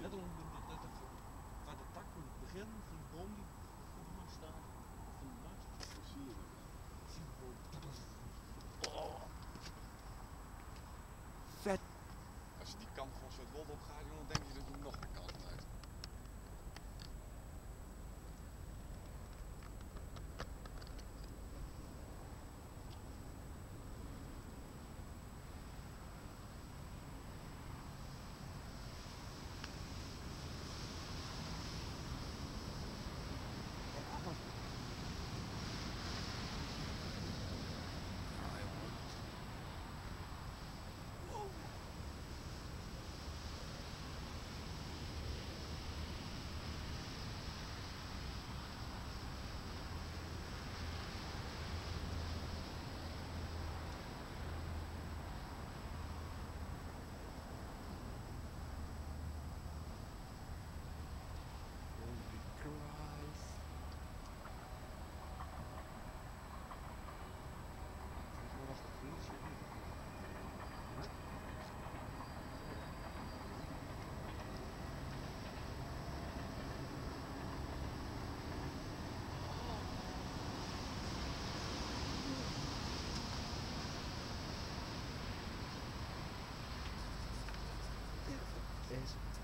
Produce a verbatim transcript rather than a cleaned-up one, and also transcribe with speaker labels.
Speaker 1: net om de, de, de, de, waar de tak van het begin van de boom die voor de mast staat. Van de mast.
Speaker 2: Dat zie je niet.
Speaker 1: Zie je boom.
Speaker 3: Oh. Vet.
Speaker 2: Als je die kant gewoon zo het lot op gaat, dan denk je dat je nog een kant uit.
Speaker 3: Is